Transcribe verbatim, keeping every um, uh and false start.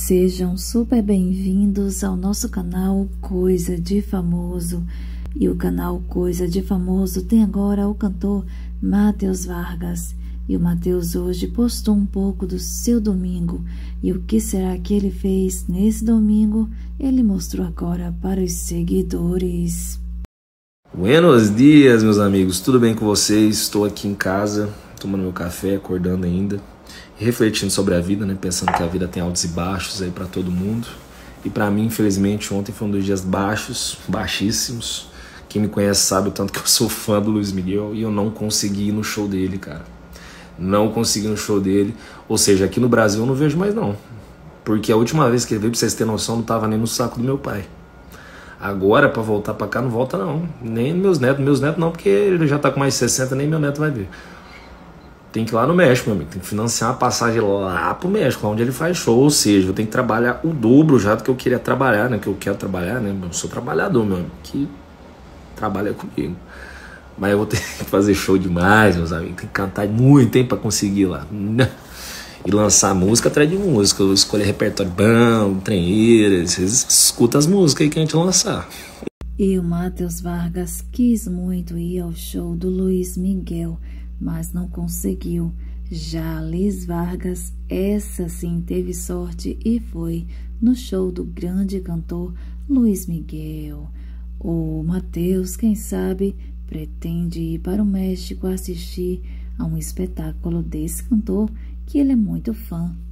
Sejam super bem-vindos ao nosso canal Coisa de Famoso. E o canal Coisa de Famoso tem agora o cantor Matheus Vargas. E o Matheus hoje postou um pouco do seu domingo. E o que será que ele fez nesse domingo? Ele mostrou agora para os seguidores. Buenos dias, meus amigos, tudo bem com vocês? Estou aqui em casa, tomando meu café, acordando ainda, refletindo sobre a vida, né? Pensando que a vida tem altos e baixos aí para todo mundo. E para mim, infelizmente, ontem foi um dos dias baixos, baixíssimos. Quem me conhece sabe o tanto que eu sou fã do Luiz Miguel e eu não consegui ir no show dele, cara. Não consegui ir no show dele. Ou seja, aqui no Brasil eu não vejo mais não. Porque a última vez que ele veio, pra vocês terem noção, não tava nem no saco do meu pai. Agora, pra voltar pra cá, não volta não. Nem meus netos, meus netos não, porque ele já tá com mais de sessenta, nem meu neto vai ver. Tem que ir lá no México, meu amigo. Tem que financiar uma passagem lá pro México, onde ele faz show. Ou seja, eu tenho que trabalhar o dobro já do que eu queria trabalhar, né? Que eu quero trabalhar, né? Eu sou trabalhador, meu amigo, que trabalha comigo. Mas eu vou ter que fazer show demais, meus amigos. Tem que cantar muito, hein, pra conseguir ir lá. E lançar música atrás de música. Eu escolher repertório bom, treino. Vocês escutam as músicas aí que a gente lançar. E o Matheus Vargas quis muito ir ao show do Luiz Miguel, mas não conseguiu. Já a Liz Vargas, essa sim teve sorte e foi no show do grande cantor Luiz Miguel. O Matheus, quem sabe, pretende ir para o México assistir a um espetáculo desse cantor que ele é muito fã.